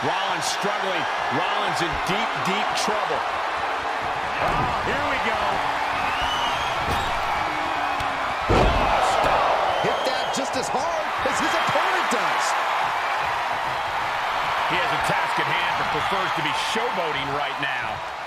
Rollins struggling. Rollins in deep, deep trouble. Oh, here we go. Hit that just as hard as his opponent does. He has a task at hand, but prefers to be showboating right now.